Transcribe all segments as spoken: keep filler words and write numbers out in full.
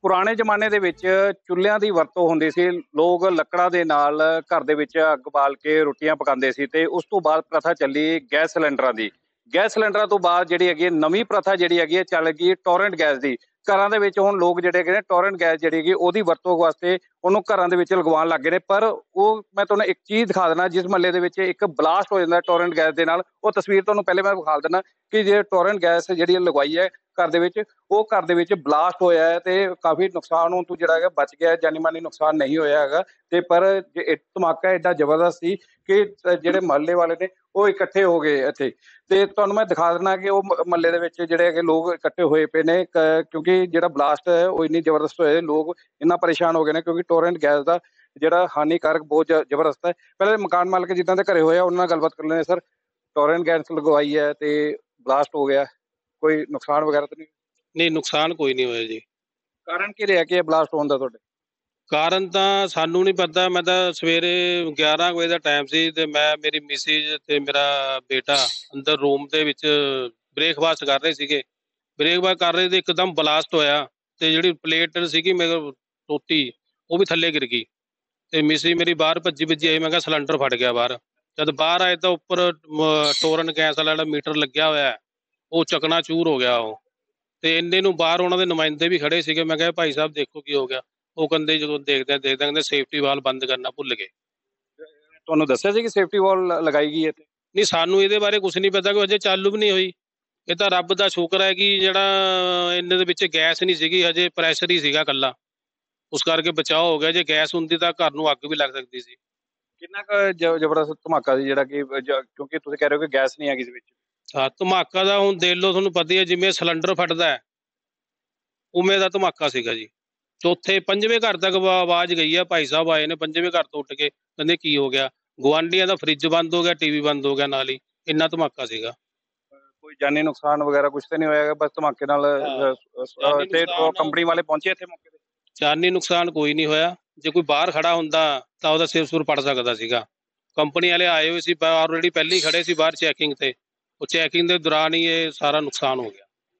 ਪੁਰਾਣੇ ਜ਼ਮਾਨੇ ਦੇ ਵਿੱਚ ਚੁੱਲ੍ਹਿਆਂ ਦੀ ਵਰਤੋਂ ਹੁੰਦੀ ਸੀ। ਲੋਕ ਲੱਕੜਾਂ ਦੇ ਨਾਲ ਘਰ ਦੇ ਵਿੱਚ ਅੱਗ ਬਾਲ ਕੇ ਰੋਟੀਆਂ ਪਕਾਉਂਦੇ ਸੀ ਤੇ ਉਸ ਤੋਂ ਬਾਅਦ ਪ੍ਰਥਾ ਚੱਲੀ ਗੈਸ ਸਿਲੰਡਰਾਂ ਦੀ। ਗੈਸ ਸਿਲੰਡਰਾਂ ਤੋਂ ਬਾਅਦ ਜਿਹੜੀ ਹੈਗੀ ਹੈ ਨਵੀਂ ਪ੍ਰਥਾ ਜਿਹੜੀ ਹੈਗੀ ਹੈ ਚੱਲ ਗਈ ਟੋਰੈਂਟ ਗੈਸ ਦੀ। ਘਰਾਂ ਦੇ ਵਿੱਚ ਹੁਣ ਲੋਕ ਜਿਹੜੇ ਹੈਗੇ ਨੇ ਟੋਰੈਂਟ ਗੈਸ ਜਿਹੜੀ ਹੈਗੀ ਉਹਦੀ ਵਰਤੋਂ ਵਾਸਤੇ ਉਹਨੂੰ ਘਰਾਂ ਦੇ ਵਿੱਚ ਲਗਵਾਉਣ ਲੱਗ ਗਏ ਨੇ। ਪਰ ਉਹ ਮੈਂ ਤੁਹਾਨੂੰ ਇੱਕ ਚੀਜ਼ ਦਿਖਾ ਦੇਣਾ, ਜਿਸ ਮਹੱਲੇ ਦੇ ਵਿੱਚ ਇੱਕ ਬਲਾਸਟ ਹੋ ਜਾਂਦਾ ਟੋਰੈਂਟ ਗੈਸ ਦੇ ਨਾਲ, ਉਹ ਤਸਵੀਰ ਤੁਹਾਨੂੰ ਪਹਿਲੇ ਮੈਂ ਵਿਖਾ ਦੇਣਾ ਕਿ ਜੇ ਟੋਰੈਂਟ ਗੈਸ ਜਿਹੜੀ ਲਗਵਾਈ ਹੈ ਘਰ ਦੇ ਵਿੱਚ, ਉਹ ਘਰ ਦੇ ਵਿੱਚ ਬਲਾਸਟ ਹੋਇਆ ਹੈ ਤੇ ਕਾਫੀ ਨੁਕਸਾਨ ਹੋਣ ਤੋਂ ਜਿਹੜਾ ਹੈਗਾ ਬਚ ਗਿਆ, ਜਾਨੀ ਮਾਨੀ ਨੁਕਸਾਨ ਨਹੀਂ ਹੋਇਆ ਹੈਗਾ। ਤੇ ਪਰ ਇਹ ਧਮਾਕਾ ਐਡਾ ਜ਼ਬਰਦਸਤ ਸੀ ਕਿ ਜਿਹੜੇ ਮਹੱਲੇ ਵਾਲੇ ਨੇ ਉਹ ਇਕੱਠੇ ਹੋ ਗਏ ਇੱਥੇ। ਤੇ ਤੁਹਾਨੂੰ ਮੈਂ ਦਿਖਾ ਦੇਣਾ ਕਿ ਉਹ ਮਹੱਲੇ ਦੇ ਵਿੱਚ ਜਿਹੜੇ ਹੈਗੇ ਲੋਕ ਇਕੱਠੇ ਹੋਏ ਪਏ ਨੇ, ਕਿਉਂਕਿ ਜਿਹੜਾ ਬਲਾਸਟ ਹੈ ਉਹ ਇੰਨੀ ਜ਼ਬਰਦਸਤ ਹੋਇਆ, ਲੋਕ ਇੰਨਾ ਪਰੇਸ਼ਾਨ ਹੋ ਗਏ ਨੇ ਕਿਉਂਕਿ ਟੋਰੈਂਟ ਗੈਸ ਦਾ ਜਿਹੜਾ ਹਾਨੀਕਾਰਕ ਬਹੁਤ ਜ਼ਬਰਦਸਤ ਹੈ। ਪਹਿਲੇ ਮਕਾਨ ਮਾਲਕ ਜਿੱਦਾਂ ਦੇ ਘਰੇ ਹੋਇਆ ਉਹਨਾਂ ਨਾਲ ਗੱਲਬਾਤ ਕਰ ਲੈਂਦੇ। ਸਰ, ਟੋਰੈਂਟ ਗੈਸ ਲਗਵਾਈ ਹੈ ਤੇ ਬਲਾਸਟ ਹੋ ਗਿਆ, ਕੋਈ ਨੁਕਸਾਨ ਵਗੈਰਾ ਤਾਂ ਨਹੀਂ? ਨਹੀਂ, ਨੁਕਸਾਨ ਕੋਈ ਨਹੀਂ ਹੋਇਆ ਜੀ। ਕਾਰਨ ਕੀ ਰਿਹਾ ਕਿ ਇਹ ਬਲਾਸਟ ਹੋਣ ਦਾ ਤੁਹਾਡੇ? ਕਾਰਨ ਤਾਂ ਸਾਨੂੰ ਨਹੀਂ ਪਤਾ। ਮੈਂ ਤਾਂ ਸਵੇਰੇ ਗਿਆਰਾਂ ਵਜੇ ਦਾ ਟਾਈਮ ਸੀ ਤੇ ਮੈਂ, ਮੇਰੀ ਮਿਸਿਜ ਤੇ ਮੇਰਾ ਬੇਟਾ ਅੰਦਰ ਰੂਮ ਦੇ ਵਿੱਚ ਬ੍ਰੇਕਫਾਸਟ ਕਰ ਰਹੇ ਸੀਗੇ। ਬ੍ਰੇਕਫਾਸਟ ਕਰ ਰਹੇ ਤੇ ਇੱਕਦਮ ਬਲਾਸਟ ਹੋਇਆ ਤੇ ਜਿਹੜੀ ਪਲੇਟ ਸੀਗੀ ਮੇਰੇ ਰੋਟੀ ਉਹ ਵੀ ਥੱਲੇ ਗਿਰ ਗਈ ਤੇ ਮਿਸਿਜ ਮੇਰੀ ਬਾਹਰ ਭੱਜੀ ਭੱਜੀ ਆਈ। ਮੈਂ ਕਿਹਾ ਸਿਲੰਡਰ ਫਟ ਗਿਆ ਬਾਹਰ। ਜਦ ਬਾਹਰ ਆਏ ਤਾਂ ਉੱਪਰ ਟੋਰੈਂਟ ਗੈਸ ਵਾਲਾ ਜਿਹੜਾ ਮੀਟਰ ਲੱਗਿਆ ਹੋਇਆ ਉਹ ਚਕਨਾ ਚੂਰ ਹੋ ਗਿਆ। ਉਹ ਤੇ ਇੰਨੇ ਨੂੰ ਬਾਹਰ ਉਹਨਾਂ ਦੇ ਨੁਮਾਇੰਦੇ ਵੀ ਖੜੇ ਸੀਗੇ। ਮੈਂ ਕਿਹਾ ਭਾਈ ਸਾਹਿਬ ਦੇਖੋ ਕੀ ਹੋ ਗਿਆ। ਉਹ ਕਹਿੰਦੇ ਜਦੋਂ ਦੇਖਦੇ ਦੇਖਦੇ ਕਹਿੰਦੇ ਸੇਫਟੀ ਵਾਲ ਬੰਦ ਕਰਨਾ ਭੁੱਲ ਗਏ। ਤੁਹਾਨੂੰ ਦੱਸਿਆ ਸੀ ਕਿ ਸੇਫਟੀ ਵਾਲ ਲਗਾਈ ਗਈ ਹੈ? ਨਹੀਂ, ਸਾਨੂੰ ਇਹਦੇ ਬਾਰੇ ਕੁਛ ਨਹੀਂ ਪਤਾ ਕਿ ਹਜੇ ਚਾਲੂ ਵੀ ਨਹੀਂ ਹੋਈ। ਇਹ ਤਾਂ ਰੱਬ ਦਾ ਸ਼ੁਕਰ ਹੈ ਕਿ ਜਿਹੜਾ ਇਹਨਾਂ ਦੇ ਵਿੱਚ ਗੈਸ ਨਹੀਂ ਸੀਗੀ, ਹਜੇ ਪ੍ਰੈਸ਼ਰ ਹੀ ਸੀਗਾ ਇਕੱਲਾ, ਉਸ ਕਰਕੇ ਬਚਾਅ ਹੋ ਗਿਆ। ਜੇ ਗੈਸ ਹੁੰਦੀ ਤਾਂ ਘਰ ਨੂੰ ਅੱਗ ਵੀ ਲੱਗ ਸਕਦੀ ਸੀ। ਕਿੰਨਾ ਕੁ ਜ਼ਬਰਦਸਤ ਧਮਾਕਾ ਸੀ ਜਿਹੜਾ ਕਿ, ਕਿਉਂਕਿ ਤੁਸੀਂ ਕਹਿ ਰਹੇ ਹੋ ਕਿ ਗੈਸ ਨਹੀਂ ਹੈਗੀ ਇਸ ਵਿੱਚ? ਹਾਂ, ਧਮਾਕਾ ਦਾ ਹੁਣ ਦੇਖ ਲਓ, ਤੁਹਾਨੂੰ ਪਤਾ ਹੀ ਹੈ ਜਿਵੇਂ ਸਿਲੰਡਰ ਫਟਦਾ ਹੈ ਉਵੇਂ ਦਾ ਧਮਾਕਾ ਸੀਗਾ ਜੀ। ਚੌਥੇ ਪੰਜਵੇਂ ਘਰ ਤੱਕ ਆਵਾਜ਼ ਗਈ ਆ। ਭਾਈ ਸਾਹਿਬ ਆਏ ਨੇ ਪੰਜਵੇਂ ਘਰ ਤੋਂ ਉੱਠ ਕੇ, ਕਹਿੰਦੇ ਕੀ ਹੋ ਗਿਆ। ਗੁਆਂਢੀਆਂ ਦਾ ਫਰਿੱਜ ਬੰਦ ਹੋ ਗਿਆ, ਟੀਵੀ ਬੰਦ ਹੋ ਗਿਆ ਨਾਲ ਹੀ, ਇੰਨਾ ਧਮਾਕਾ ਸੀਗਾ। ਕੋਈ ਜਾਨੀ ਨੁਕਸਾਨ ਵਗੈਰਾ ਕੁਛ ਤਾਂ ਨਹੀਂ ਹੋਇਆ? ਬਸ ਧਮਾਕੇ ਨਾਲ ਤੇ ਕੰਪਨੀ ਵਾਲੇ ਪਹੁੰਚੇ ਇੱਥੇ ਮੌਕੇ ਤੇ? ਜਾਨੀ ਨੁਕਸਾਨ ਕੋਈ ਨਹੀਂ ਹੋਇਆ। ਜੇ ਕੋਈ ਬਾਹਰ ਖੜਾ ਹੁੰਦਾ ਤਾਂ ਉਹਦਾ ਸਿਰ ਸੁਰ ਪੜ ਸਕਦਾ ਸੀਗਾ। ਕੰਪਨੀ ਵਾਲੇ ਆਏ ਹੋਏ ਸੀ, ਆਲਰੇਡੀ ਪਹਿਲੇ ਹੀ ਖੜੇ ਸੀ ਬਾਹਰ ਚੈਕਿੰਗ ਤੇ। ਉਹ ਚੈਕਿੰਗ ਦੇ ਦੌਰਾਨ ਹੀ ਇਹ ਸਾਰਾ ਨੁਕਸਾਨ ਹੋ ਗਿਆ।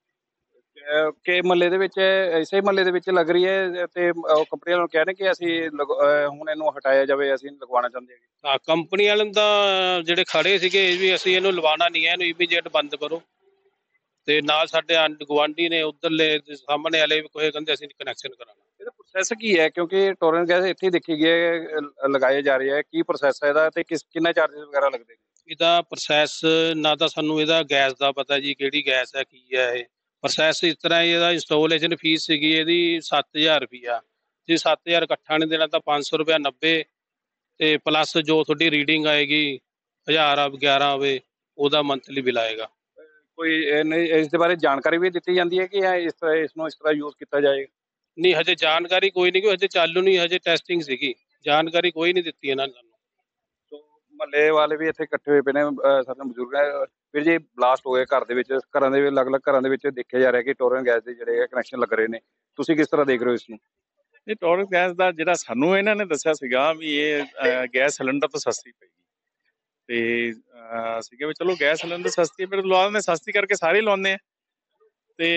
ਕਿ ਮਹੱਲੇ ਦੇ ਵਿੱਚ, ਇਸੇ ਮਹੱਲੇ ਦੇ ਵਿੱਚ ਲੱਗ ਰਹੀ ਹੈ ਤੇ ਕੰਪਨੀ ਵਾਲਿਆਂ ਨੂੰ ਕਹਿ ਰਹੇ ਕਿ ਅਸੀਂ ਹੁਣ ਇਹਨੂੰ ਹਟਾਇਆ ਜਾਵੇ, ਅਸੀਂ ਲਗਵਾਉਣਾ ਚਾਹੁੰਦੇ ਹਾਂ। ਹਾਂ, ਕੰਪਨੀ ਵਾਲਿਆਂ ਦਾ ਜਿਹੜੇ ਖੜੇ ਸੀਗੇ ਵੀ ਅਸੀਂ ਇਹਨੂੰ ਲਵਾਉਣਾ ਨਹੀਂ ਹੈ, ਇਹਨੂੰ ਇਮੀਡੀਏਟ ਬੰਦ ਕਰੋ। ਤੇ ਨਾਲ ਸਾਡੇ ਗੁਆਂਢੀ ਨੇ ਉਧਰਲੇ ਸਾਹਮਣੇ ਵਾਲੇ ਵੀ ਕੋਈ ਕਹਿੰਦੇ ਅਸੀਂ ਕਨੈਕਸ਼ਨ ਕਰਾਉਣਾ। ਇਹਦਾ ਪ੍ਰੋਸੈਸ ਕੀ ਹੈ? ਕਿਉਂਕਿ ਟੋਰੈਂਟ ਗੈਸ ਇੱਥੇ ਦੇਖੀ ਗਈ ਲਗਾਏ ਜਾ ਰਹੇ ਹੈ, ਕੀ ਪ੍ਰੋਸੈਸ ਹੈ ਇਹਦਾ ਤੇ ਕਿਸ ਕਿੰਨਾ ਚਾਰਜਸ ਵਗੈਰਾ ਲੱਗਦੇ ਨੇ? ਇਹਦਾ ਪ੍ਰੋਸੈਸ ਨਾ ਤਾਂ ਸਾਨੂੰ ਇਹਦਾ ਗੈਸ ਦਾ ਪਤਾ ਜੀ, ਕਿਹੜੀ ਗੈਸ ਹੈ ਕੀ ਹੈ। ਇਹ ਪ੍ਰੋਸੈਸ ਇਸ ਤਰ੍ਹਾਂ, ਇਹਦਾ ਇੰਸਟਾਲੇਸ਼ਨ ਫੀਸ ਸੀਗੀ ਇਹਦੀ ਸੱਤ ਹਜ਼ਾਰ ਰੁਪਈਆ। ਜੇ ਸੱਤ ਹਜ਼ਾਰ ਇਕੱਠਾ ਨਹੀਂ ਦੇਣਾ ਤਾਂ ਪੰਜ ਸੌ ਰੁਪਇਆ ਨੱਬੇ ਤੇ ਪਲੱਸ ਜੋ ਤੁਹਾਡੀ ਰੀਡਿੰਗ ਆਏਗੀ ਹਜ਼ਾਰ ਗਿਆਰਾਂ ਹੋਵੇ ਉਹਦਾ ਮੰਥਲੀ ਬਿੱਲ ਆਏਗਾ। ਕੋਈ ਇਸ ਦੇ ਬਾਰੇ ਜਾਣਕਾਰੀ ਵੀ ਦਿੱਤੀ ਜਾਂਦੀ ਹੈ ਕਿ ਇਸ ਤਰ੍ਹਾਂ ਇਸ ਨੂੰ ਇਸ ਤਰ੍ਹਾਂ ਯੂਜ਼ ਕੀਤਾ ਜਾਏਗਾ? ਨਹੀਂ, ਹਜੇ ਜਾਣਕਾਰੀ ਕੋਈ ਨਹੀਂ, ਹਜੇ ਚਾਲੂ ਨਹੀਂ, ਹਜੇ ਟੈਸਟਿੰਗ ਸੀਗੀ। ਜਾਣਕਾਰੀ ਕੋਈ ਨਹੀਂ ਦਿੱਤੀ ਇਹਨਾਂ ਨੇ ਸਾਨੂੰ। ਮਹੱਲੇ ਵਾਲੇ ਵੀ ਇੱਥੇ ਇਕੱਠੇ ਹੋਏ ਪਏ ਨੇ, ਸਾਡੇ ਬਜ਼ੁਰਗ ਹੈ। ਫਿਰ ਜੀ ਬਲਾਸਟ ਹੋ ਗਏ ਘਰ ਦੇ ਵਿੱਚ, ਘਰਾਂ ਦੇ ਅਲੱਗ-ਅਲੱਗ ਘਰਾਂ ਦੇ ਵਿੱਚ ਦੇਖਿਆ ਜਾ ਰਿਹਾ ਕਿ ਟੋਰੈਂਟ ਗੈਸ ਦੇ ਜਿਹੜੇ ਕਨੈਕਸ਼ਨ ਲੱਗ ਰਹੇ ਨੇ। ਤੁਸੀਂ ਕਿਸ ਤਰ੍ਹਾਂ ਦੇਖ ਰਹੇ ਹੋ ਇਸ ਨੂੰ? ਇਹ ਟੋਰੈਂਟ ਗੈਸ ਦਾ ਜਿਹੜਾ ਸਾਨੂੰ ਇਹਨਾਂ ਨੇ ਦੱਸਿਆ ਸੀਗਾ ਵੀ ਇਹ ਗੈਸ ਸਿਲੰਡਰ ਤੋਂ ਸਸਤੀ ਪਏਗੀ ਤੇ ਅਸੀਂ ਕਿਹਾ ਵੀ ਚਲੋ ਗੈਸ ਸਿਲੰਡਰ ਸਸਤੀ ਫਿਰ ਲਵਾ ਦਿੰਦੇ, ਸਸਤੀ ਕਰਕੇ ਸਾਰੇ ਲਵਾਉਂਦੇ ਆ। ਤੇ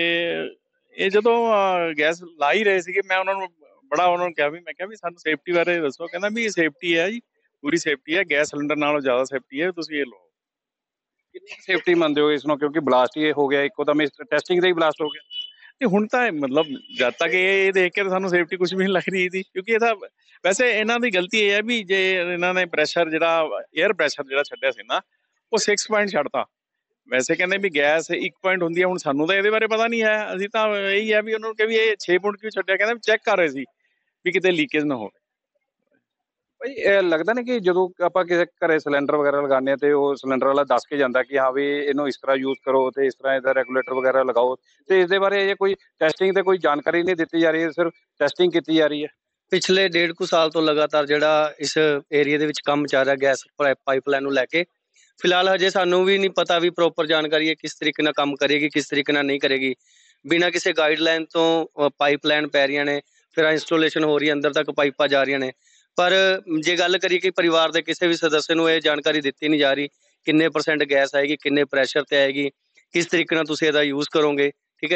ਇਹ ਜਦੋਂ ਗੈਸ ਲਾ ਹੀ ਰਹੇ ਸੀਗੇ, ਮੈਂ ਉਹਨਾਂ ਨੂੰ ਬੜਾ ਉਹਨਾਂ ਨੂੰ ਕਿਹਾ ਵੀ ਮੈਂ ਕਿਹਾ ਵੀ ਸਾਨੂੰ ਸੇਫਟੀ ਬਾਰੇ ਦੱਸੋ। ਕਹਿੰਦਾ ਵੀ ਇਹ ਸੇਫਟੀ ਹੈ ਜੀ, ਪੂਰੀ ਸੇਫਟੀ ਹੈ, ਗੈਸ ਸਿਲੰਡਰ ਨਾਲੋਂ ਜ਼ਿਆਦਾ ਸੇਫਟੀ ਹੈ, ਤੁਸੀਂ ਇਹ ਲਓ। ਕਿੰਨੀ ਸੇਫਟੀ ਮੰਨਦੇ ਹੋ ਇਸ ਨੂੰ? ਕਿਉਂਕਿ ਬਲਾਸਟ ਹੀ ਹੋ ਗਿਆ ਇੱਕੋ ਦਮ, ਟੈਸਟਿੰਗ ਦਾ ਹੀ ਬਲਾਸਟ ਹੋ ਗਿਆ। ਤੇ ਹੁਣ ਤਾਂ ਮਤਲਬ ਜਦ ਤੱਕ ਇਹ ਦੇਖ ਕੇ ਸਾਨੂੰ ਸੇਫਟੀ ਕੁਛ ਵੀ ਨਹੀਂ ਲੱਗ ਰਹੀ ਸੀ, ਕਿਉਂਕਿ ਇਹ ਤਾਂ ਵੈਸੇ ਇਹਨਾਂ ਦੀ ਗਲਤੀ ਇਹ ਹੈ ਵੀ ਜੇ ਇਹਨਾਂ ਨੇ ਪ੍ਰੈਸ਼ਰ ਜਿਹੜਾ ਏਅਰ ਪ੍ਰੈਸ਼ਰ ਜਿਹੜਾ ਛੱਡਿਆ ਸੀ ਨਾ ਉਹ ਸਿਕਸ ਪੁਆਇੰਟ ਛੱਡਤਾ। ਵੈਸੇ ਕਹਿੰਦੇ ਵੀ ਗੈਸ ਇੱਕ ਪੁਆਇੰਟ ਹੁੰਦੀ ਹੈ, ਹੁਣ ਸਾਨੂੰ ਤਾਂ ਇਹਦੇ ਬਾਰੇ ਪਤਾ ਨਹੀਂ ਹੈ। ਅਸੀਂ ਤਾਂ ਇਹੀ ਹੈ ਵੀ ਉਹਨਾਂ ਨੂੰ ਕਿਹਾ ਵੀ ਇਹ ਛੇ ਪੁਆਇੰਟ ਕਿਉਂ ਛੱਡਿਆ, ਕਹਿੰਦੇ ਚੈੱਕ ਕਰ ਰਹੇ ਸੀ ਵੀ ਕਿਤੇ ਲੀਕੇਜ ਨਾ ਹੋਵੇ। ਭਾਈ ਇਹ ਲੱਗਦਾ ਨਹੀਂ ਕਿ ਜਦੋਂ ਆਪਾਂ ਕਿਸੇ ਘਰੇ ਸਿਲੰਡਰ ਵਗੈਰਾ ਲਗਾਉਂਦੇ ਹਾਂ ਤੇ ਉਹ ਸਿਲੰਡਰ ਵਾਲਾ ਦੱਸ ਕੇ ਜਾਂਦਾ ਕਿ ਹਾਂ ਵੀ ਇਹਨੂੰ ਇਸ ਤਰ੍ਹਾਂ ਯੂਜ਼ ਕਰੋ ਤੇ ਇਸ ਤਰ੍ਹਾਂ ਇਹਦਾ ਰੈਗੂਲੇਟਰ ਵਗੈਰਾ ਲਗਾਓ, ਤੇ ਇਸ ਦੇ ਬਾਰੇ ਇਹ ਕੋਈ ਟੈਸਟਿੰਗ ਤੇ ਕੋਈ ਜਾਣਕਾਰੀ ਨਹੀਂ ਦਿੱਤੀ ਜਾ ਰਹੀ ਹੈ, ਸਿਰਫ ਟੈਸਟਿੰਗ ਕੀਤੀ ਜਾ ਰਹੀ ਹੈ। ਪਿਛਲੇ ਡੇਢ ਕੁ ਸਾਲ ਤੋਂ ਲਗਾਤਾਰ ਜਿਹੜਾ ਇਸ ਏਰੀਏ ਦੇ ਵਿੱਚ ਕੰਮ ਚੱਲ ਰਿਹਾ ਗੈਸ ਪਾਈਪਲਾਈਨ ਨੂੰ ਲੈ ਕੇ, ਫਿਲਹਾਲ ਹਜੇ ਸਾਨੂੰ ਵੀ ਨਹੀਂ ਪਤਾ ਵੀ ਪ੍ਰੋਪਰ ਜਾਣਕਾਰੀ ਹੈ ਕਿਸ ਤਰੀਕੇ ਨਾਲ ਕੰਮ ਕਰੇਗੀ, ਕਿਸ ਤਰੀਕੇ ਨਾਲ ਨਹੀਂ ਕਰੇਗੀ। ਬਿਨਾਂ ਕਿਸੇ ਗਾਈਡਲਾਈਨ ਤੋਂ ਪਾਈਪਲਾਈਨ ਪੈ ਰਹੀਆਂ ਨੇ, ਫਿਰ ਇੰਸਟਾਲੇਸ਼ਨ ਹੋ ਰਹੀ ਹੈ, ਅੰਦਰ ਤੱਕ ਪਾਈਪਾਂ ਜਾ ਰਹੀਆਂ ਨੇ। ਪਰ ਜੇ ਗੱਲ ਕਰੀਏ ਕਿ ਪਰਿਵਾਰ ਦੇ ਕਿਸੇ ਵੀ ਸਦੱਸਿਆ ਨੂੰ ਇਹ ਜਾਣਕਾਰੀ ਦਿੱਤੀ ਨਹੀਂ ਜਾ ਰਹੀ ਕਿੰਨੇ ਪਰਸੈਂਟ ਗੈਸ ਆਏਗੀ, ਕਿੰਨੇ ਪ੍ਰੈਸ਼ਰ ਤੇ ਆਏਗੀ, ਕਿਸ ਤਰੀਕੇ ਨਾਲ ਤੁਸੀਂ ਇਹਦਾ ਯੂਜ਼ ਕਰੋਗੇ, ਠੀਕ ਹੈ ਜੀ।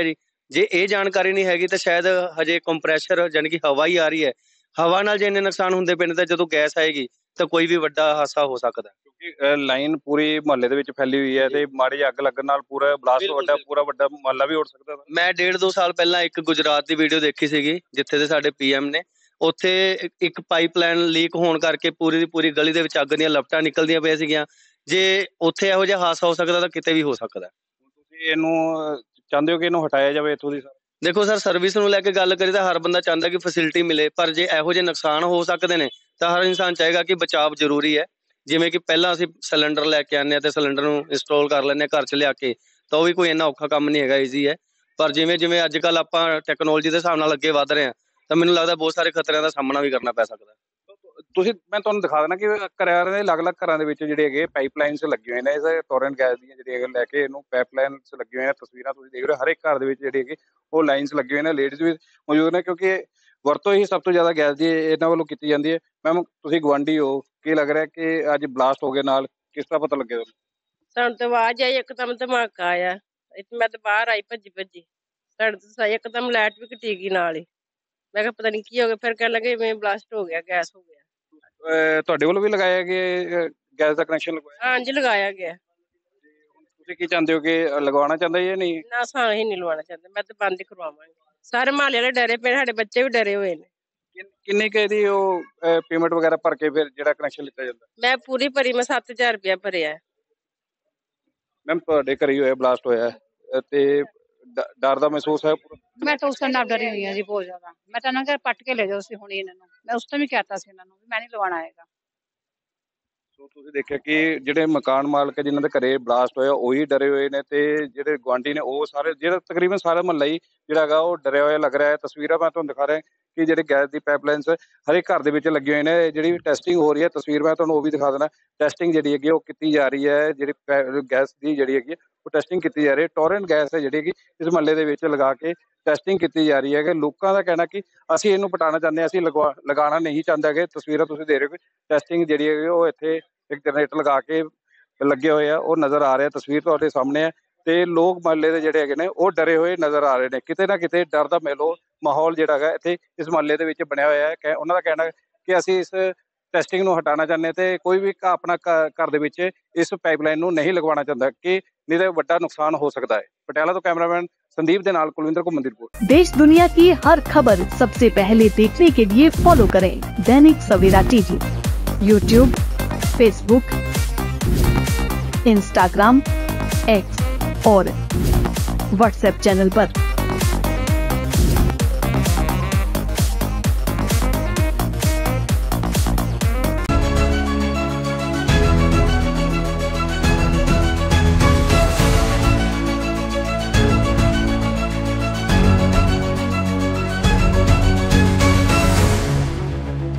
ਜੇ ਇਹ ਜਾਣਕਾਰੀ ਨਹੀਂ ਹੈਗੀ ਤਾਂ ਸ਼ਾਇਦ ਹਜੇ ਕੰਪਰੈਸ਼ਰ ਯਾਨੀ ਕਿ ਹਵਾ ਹੀ ਆ ਰਹੀ ਹੈ, ਹਵਾ ਨਾਲ ਜੇ ਇੰਨੇ ਨੁਕਸਾਨ ਹੁੰਦੇ ਪਏ ਨੇ ਤਾਂ ਜਦੋਂ ਗੈਸ ਆਏਗੀ ਤਾਂ ਕੋਈ ਵੀ ਵੱਡਾ ਹਾਦਸਾ ਹੋ ਸਕਦਾ। ਕਿਉਂਕਿ ਲਾਈਨ ਪੂਰੀ ਮੁਹੱਲੇ ਦੇ ਵਿੱਚ ਫੈਲੀ ਹੋਈ ਹੈ ਤੇ ਮਾੜੀ ਜਿਹੀ ਅੱਗ ਲੱਗਣ ਨਾਲ ਪੂਰਾ ਬਲਾਸਟ ਵੱਡਾ ਪੂਰਾ ਵੱਡਾ ਮੁਹੱਲਾ ਵੀ ਉੱਡ ਸਕਦਾ। ਮੈਂ ਡੇਢ ਦੋ ਸਾਲ ਪਹਿਲਾਂ ਇੱਕ ਗੁਜਰਾਤ ਦੀ ਵੀਡੀਓ ਦੇਖੀ ਸੀਗੀ ਜਿੱਥੇ ਦੇ ਸਾਡੇ ਪੀਐਮ ਨੇ, ਉੱਥੇ ਇੱਕ ਪਾਈਪਲਾਈਨ ਲੀਕ ਹੋਣ ਕਰਕੇ ਪੂਰੀ ਦੀ ਪੂਰੀ ਗਲੀ ਦੇ ਵਿੱਚ ਅੱਗ ਦੀਆਂ ਲਪਟਾਂ ਨਿਕਲਦੀਆਂ ਪਈਆਂ ਸੀਗੀਆਂ। ਜੇ ਉੱਥੇ ਇਹੋ ਜਿਹਾ ਹਾਦਸਾ ਹੋ ਸਕਦਾ ਤਾਂ ਕਿਤੇ ਵੀ ਹੋ ਸਕਦਾ। ਤੁਸੀਂ ਇਹਨੂੰ ਚਾਹੁੰਦੇ ਹੋ ਕਿ ਇਹਨੂੰ ਹਟਾਇਆ ਜਾਵੇ ਇੱਥੋਂ ਦੀ? ਸਰ ਦੇਖੋ ਸਰ, ਸਰਵਿਸ ਨੂੰ ਲੈ ਕੇ ਗੱਲ ਕਰੀ ਤਾਂ ਹਰ ਬੰਦਾ ਚਾਹੁੰਦਾ ਕਿ ਫੈਸਿਲਿਟੀ ਮਿਲੇ, ਪਰ ਜੇ ਇਹੋ ਜਿਹੇ ਨੁਕਸਾਨ ਹੋ ਸਕਦੇ ਨੇ ਤਾਂ ਹਰ ਇਨਸਾਨ ਚਾਹੇਗਾ ਕਿ ਬਚਾਵ ਜ਼ਰੂਰੀ ਹੈ। ਜਿਵੇਂ ਕਿ ਪਹਿਲਾਂ ਅਸੀਂ ਸਿਲੰਡਰ ਲੈ ਕੇ ਆਉਂਦੇ ਹਾਂ ਤੇ ਸਿਲੰਡਰ ਨੂੰ ਇੰਸਟਾਲ ਕਰ ਲੈਂਦੇ ਹਾਂ ਘਰ 'ਚ ਲਿਆ ਕੇ, ਤਾਂ ਉਹ ਵੀ ਕੋਈ ਇੰਨਾ ਔਖਾ ਕੰਮ ਨਹੀਂ ਹੈਗਾ, ਈਜ਼ੀ ਹੈ। ਪਰ ਜਿਵੇਂ ਜਿਵੇਂ ਅੱਜ ਕੱਲ੍ਹ ਆਪਾਂ ਟੈਕਨੋਲੋਜੀ ਦੇ ਹਿਸਾਬ ਨਾਲ ਅੱਗੇ ਵੱਧ ਰਹੇ ਹਾਂ ਤਾਂ ਮੈਨੂੰ ਲੱਗਦਾ ਬਹੁਤ ਸਾਰੇ ਖਤਰਿਆਂ ਦਾ ਸਾਹਮਣਾ ਵੀ ਕਰਨਾ ਪੈ ਸਕਦਾ। ਤੁਸੀਂ ਮੈਂ ਤੁਹਾਨੂੰ ਦਿਖਾ ਦੇਣਾ ਕਿ ਘਰਾਂ ਦੇ ਅਲੱਗ-ਅਲੱਗ ਘਰਾਂ ਦੇ ਵਿੱਚ ਜਿਹੜੇ ਹੈਗੇ ਪਾਈਪਲਾਈਨਸ ਲੱਗੇ ਹੋਏ ਨੇ, ਇਸ ਟੋਰੈਂਟ ਗੈਸ ਦੀਆਂ ਜਿਹੜੀ ਹੈਗੇ ਲੈ ਕੇ ਇਹਨੂੰ ਪਾਈਪਲਾਈਨਸ ਲੱਗੇ ਹੋਏ ਆ। ਤਸਵੀਰਾਂ ਤੁਸੀਂ ਦੇਖ ਰਹੇ ਹੋ, ਹਰ ਇੱਕ ਘਰ ਦੇ ਵਿੱਚ ਜਿਹੜੇ ਹੈਗੇ ਉਹ ਲਾਈਨਸ ਲੱਗੇ ਹੋਏ ਨੇ, ਲੇਡੀਜ਼ ਵੀ ਮੌਜੂਦ ਨੇ ਕਿਉਂਕਿ ਵਰਤੋਂ ਹੀ ਸਭ ਤੋਂ ਜ਼ਿਆਦਾ ਗੈਸ ਦੀ ਇਹਨਾਂ ਵੱਲੋਂ ਕੀਤੀ ਜਾਂਦੀ ਹੈ। ਮੈਮ ਤੁਸੀਂ ਗੁਆਂਢੀ ਹੋ, ਕੀ ਲੱਗ ਰਿਹਾ ਕਿ ਅੱਜ ਬਲਾਸਟ ਹੋ ਗਏ ਨਾਲ, ਕਿਸ ਤਰ੍ਹਾਂ ਪਤਾ ਲੱਗਿਆ ਤੁਹਾਨੂੰ? ਸਾਨੂੰ ਤਾਂ ਆਵਾਜ਼ ਆਈ, ਇੱਕਦਮ ਧਮਾਕਾ ਆਇਆ, ਮੈਂ ਤਾਂ ਬਾਹਰ ਆਈ ਭੱਜੀ ਭੱਜੀ, ਸਾਡੇ ਤਾਂ ਇੱਕਦਮ ਲਾਈਟ ਵੀ ਕੱਟੀ ਗਈ ਨਾਲ ਹੀ। ਮੈਂ ਕਿਹਾ ਪਤਾ ਨਹੀਂ ਕੀ ਹੋ ਗਿਆ, ਫਿਰ ਕਹਿਣ ਲੱਗੇ ਇਵੇਂ ਬਲਾਸਟ ਹੋ ਗਿਆ, ਗੈਸ ਹੋ ਗਿਆ। ਤੁਹਾਡੇ ਵੱਲੋਂ ਵੀ ਲਗਾਇਆ ਗਿਆ ਗੈਸ ਦਾ ਕਨੈਕਸ਼ਨ? ਲਗਵਾਇਆ? ਹਾਂਜੀ ਲਗਾਇਆ ਗਿਆ। ਤੁਸੀਂ ਕੀ ਚਾਹੁੰਦੇ ਹੋ ਕਿ ਲਗਵਾਉਣਾ ਚਾਹੁੰਦੇ ਜਾਂ ਨਹੀਂ? ਨਾ ਸਾਨੂੰ ਹੀ ਨਹੀਂ ਲਵਾਉਣਾ ਚਾਹੁੰਦੇ, ਮੈਂ ਤਾਂ ਬੰਦ ਹੀ ਕਰਵਾਵਾਂਗੀ। ਸਾਰੇ ਮਹੱਲੇ ਵਾਲੇ ਡਰੇ ਪਏ, ਸਾਡੇ ਬੱਚੇ ਵੀ ਡਰੇ ਹੋਏ ਨੇ। ਕਿੰਨੇ ਕੁ ਦੀ ਉਹ ਪੇਮੈਂਟ ਵਗੈਰਾ ਭਰ ਕੇ ਫਿਰ ਜਿਹੜਾ ਕਨੈਕਸ਼ਨ ਲਿੱਤਾ ਜਾਂਦਾ? ਮੈਂ ਪੂਰੀ ਭਰੀ, ਮੈਂ ਸੱਤ ਹਜ਼ਾਰ ਰੁਪਇਆ ਭਰਿਆ। ਮੈਮ ਤੁਹਾਡੇ ਘਰੇ ਹੋਇਆ ਬਲਾਸਟ ਹੋਇਆ ਤੇ ਡਰ ਦਾ ਮਹਿਸੂਸ ਹੈ? ਮੈਂ ਤਾਂ ਉਸ ਨਾਲ ਡਰੀ ਹੋਈ ਹਾਂ ਜੀ ਬਹੁਤ ਜ਼ਿਆਦਾ। ਮੈਂ ਤਾਂ ਨਾ ਕਿ ਪੱਟ ਕੇ ਲੈ ਜਾਓ ਸੀ ਹੁਣੇ ਇਹਨਾਂ ਨੂੰ, ਮੈਂ ਉਸ ਤੋਂ ਵੀ ਕਹਿਤਾ ਸੀ ਇਹਨਾਂ ਨੂੰ ਮੈਂ ਨਹੀਂ ਲਵਾਉਣਾ ਹੈਗਾ। ਸੋ ਤੁਸੀਂ ਦੇਖਿਆ ਕਿ ਜਿਹੜੇ ਮਕਾਨ ਮਾਲਕ ਜਿਨ੍ਹਾਂ ਦੇ ਘਰੇ ਬਲਾਸਟ ਹੋਇਆ ਉਹੀ ਡਰੇ ਹੋਏ ਨੇ ਤੇ ਜਿਹੜੇ ਗੁਆਂਢੀ ਨੇ ਉਹ ਸਾਰੇ, ਜਿਹੜਾ ਤਕਰੀਬਨ ਸਾਰਾ ਮਹੱਲਾ ਹੀ ਜਿਹੜਾ ਹੈਗਾ ਉਹ ਡਰਿਆ ਹੋਇਆ ਲੱਗ ਰਿਹਾ ਹੈ। ਤਸਵੀਰਾਂ ਮੈਂ ਤੁਹਾਨੂੰ ਦਿਖਾ ਰਿਹਾ ਕਿ ਜਿਹੜੇ ਗੈਸ ਦੀ ਪਾਈਪਲਾਈਨਸ ਹਰ ਇੱਕ ਘਰ ਦੇ ਵਿੱਚ ਲੱਗੇ ਹੋਏ ਨੇ। ਜਿਹੜੀ ਟੈਸਟਿੰਗ ਹੋ ਰਹੀ ਹੈ, ਤਸਵੀਰ ਮੈਂ ਤੁਹਾਨੂੰ ਉਹ ਵੀ ਦਿਖਾ ਦੇਣਾ। ਟੈਸਟਿੰਗ ਜਿਹੜੀ ਹੈਗੀ ਉਹ ਕੀਤੀ ਜਾ ਰਹੀ ਹੈ, ਜਿਹੜੀ ਗੈਸ ਦੀ ਜਿਹੜੀ ਹੈਗੀ ਉਹ ਟੈਸਟਿੰਗ ਕੀਤੀ ਜਾ ਰਹੀ ਹੈ। ਟੋਰੈਂਟ ਗੈਸ ਹੈ ਜਿਹੜੀ ਹੈਗੀ ਇਸ ਮਹੱਲੇ ਦੇ ਵਿੱਚ ਲਗਾ ਕੇ ਟੈਸਟਿੰਗ ਕੀਤੀ ਜਾ ਰਹੀ ਹੈ ਕਿ ਲੋਕਾਂ ਦਾ ਕਹਿਣਾ ਕਿ ਅਸੀਂ ਇਹਨੂੰ ਪਟਾਉਣਾ ਚਾਹੁੰਦੇ ਹਾਂ, ਅਸੀਂ ਲਗਵਾ ਲਗਾਉਣਾ ਨਹੀਂ ਚਾਹੁੰਦੇ ਹੈਗੇ। ਤਸਵੀਰਾਂ ਤੁਸੀਂ ਦੇ ਰਹੇ ਹੋ ਕਿ ਟੈਸਟਿੰਗ ਜਿਹੜੀ ਹੈਗੀ ਉਹ ਇੱਥੇ ਇੱਕ ਜਨਰੇਟਰ ਲਗਾ ਕੇ ਲੱਗੇ ਹੋਏ ਆ, ਉਹ ਨਜ਼ਰ ਆ ਰਿਹਾ। ਤਸਵੀਰ ਤੁਹਾਡੇ ਸਾਹਮਣੇ ਹੈ ਤੇ ਲੋਕ ਮਹੱਲੇ ਦੇ ਜਿਹੜੇ ਹੈਗੇ ਨੇ ਉਹ ਡਰੇ ਹੋਏ ਨਜ਼ਰ ਆ ਰਹੇ ਨੇ। ਕਿਤੇ ਨਾ ਕਿਤੇ ਡਰ ਦਾ ਮੇਲੋ ਮਾਹੌਲ ਜਿਹੜਾ ਹੈਗਾ ਇੱਥੇ ਇਸ ਮਹੱਲੇ ਦੇ ਵਿੱਚ ਬਣਿਆ ਹੋਇਆ ਹੈ। ਉਹਨਾਂ ਦਾ ਕਹਿਣਾ ਕਿ ਅਸੀਂ ਇਸ ਟੈਸਟਿੰਗ ਨੂੰ ਹਟਾਉਣਾ ਚਾਹੁੰਦੇ ਤੇ ਕੋਈ ਵੀ ਆਪਣਾ ਘਰ ਦੇ ਵਿੱਚ ਇਸ ਪਾਈਪਲਾਈਨ ਨੂੰ ਨਹੀਂ ਲਗਵਾਉਣਾ ਚਾਹੁੰਦਾ ਕਿ नहीं तो बड़ा नुकसान हो सकता है। पटियाला तो कैमरामैन संदीप दे नाल कुलविंदर को मंदिर रिपोर्ट। देश दुनिया की हर खबर सबसे पहले देखने के लिए फॉलो करें Dainik Savera TV, YouTube, Facebook, Instagram, X और व्हाट्सएप चैनल पर।